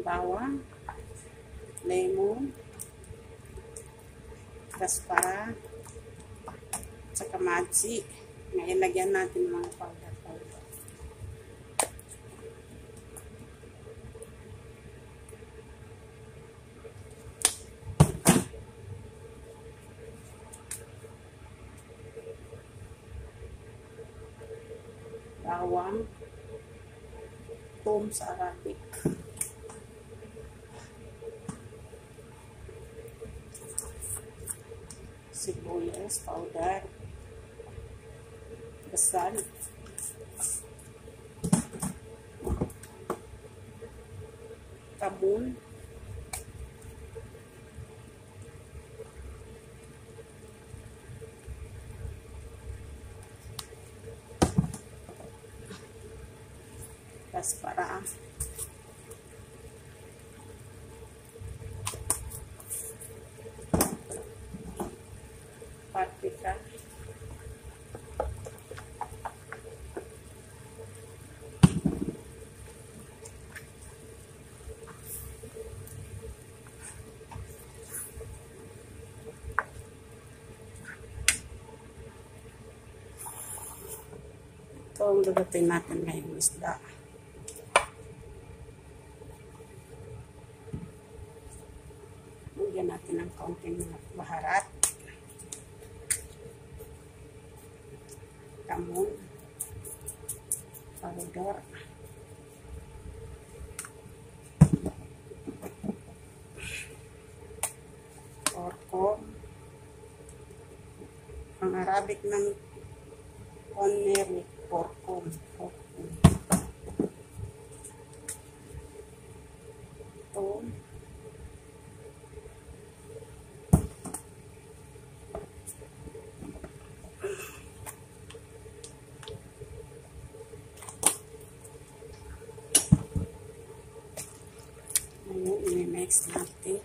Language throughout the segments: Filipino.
bawang, lemon, kaspara, saka matsi. Ngayon, lagyan natin mga powder. Bawang, tom sa Arabic. Sibuyas powder, basal, kabun, kaspara, paprika, ito ang lugatin natin ngayong isda. Lagyan natin ng kaunting baharat, kamon, powder, porkom, ang Arabic ng koneri, porkom. Ito, i-mix natin.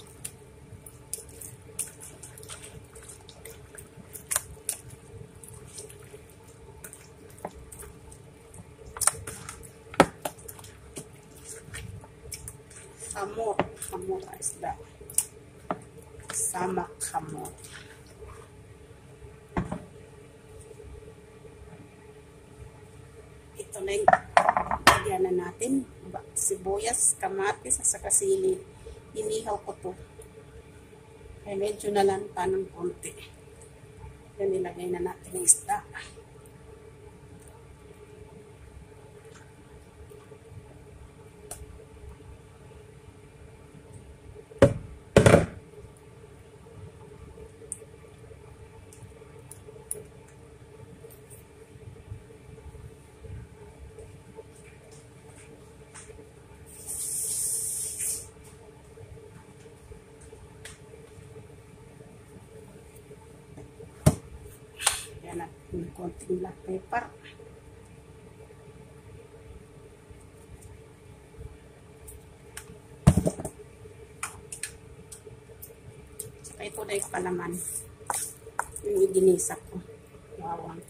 Hamor na isda. Samak hamor. Ito na yung lagyan na natin. Sibuyas, kamatis, at saka sili. Inihaw ko to. Kaya medyo nalanta ng konti. Yan, nilagay na natin yung isda. Yan natin ng konting black pepper. Saka ito na yung palaman. Yung iginisa ko. Bawang.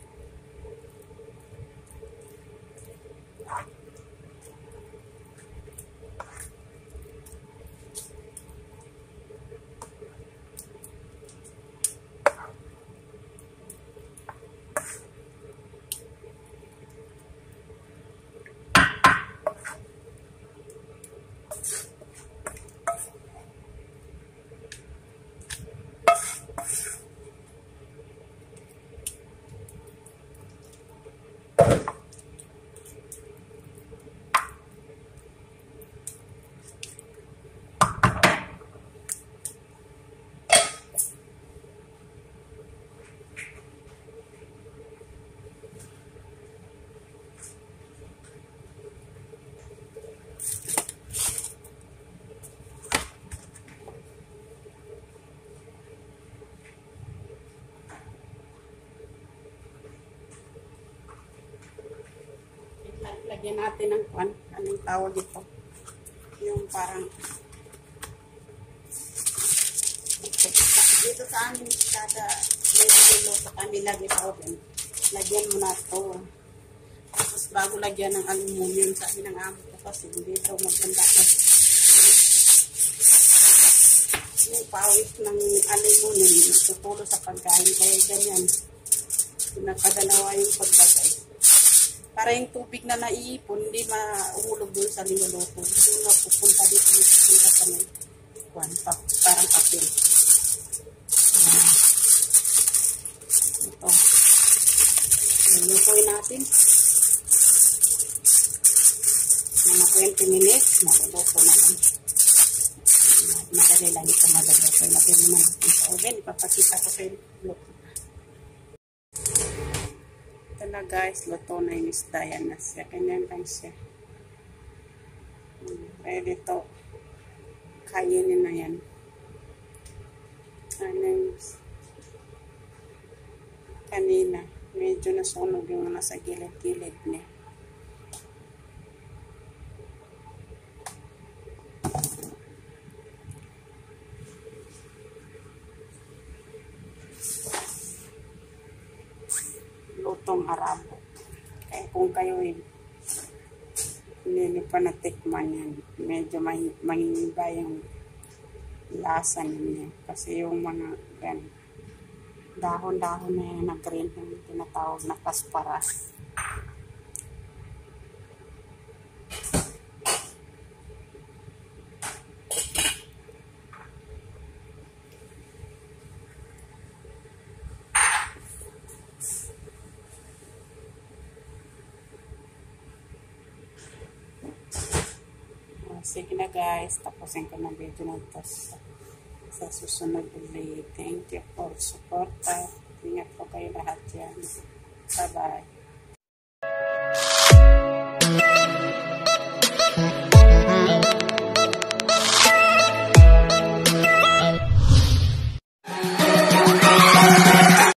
Lagyan natin ng kwan. Anong tawag ito? Yung parang dito sa amin kada niluluto kami lagi sa oven. Lagyan mo na ito. Tapos bago lagyan ng aluminum, sabi ng amo ko kasi dito maganda ko. yung pawis ng alimunin tutulo sa pagkain. Kaya ganyan. Pinakadalawa yung paglagay. Para yung tubig na naiipon, hindi mahulog doon sa niluluto. Doon na pupunta dito, pupunta sa may parang papel. Ito. Lutuin natin. Mga 20 minutes, maluluto na lang. Madali lang ito maluluto. Lagyan mo na natin sa oven. Ipapakita ko sa luto. Ito na guys, luto na yung isda. Yan na siya. Ganyan lang siya. Ready to. Kainin na yan. Kanina, medyo nasunog yung nasa gilid-gilid niya. Lutong arabo. Kaya kung kayo hindi pa natikman yan, medyo mahihiba yung lasa niya. Kasi yung mga dahon-dahon na yan na green yung tinatawag na kasparas. Sige na guys, tapusin ko na video na ito sa susunod ulit. Thank you for support. Ingat po kayo lahat yan. Bye-bye.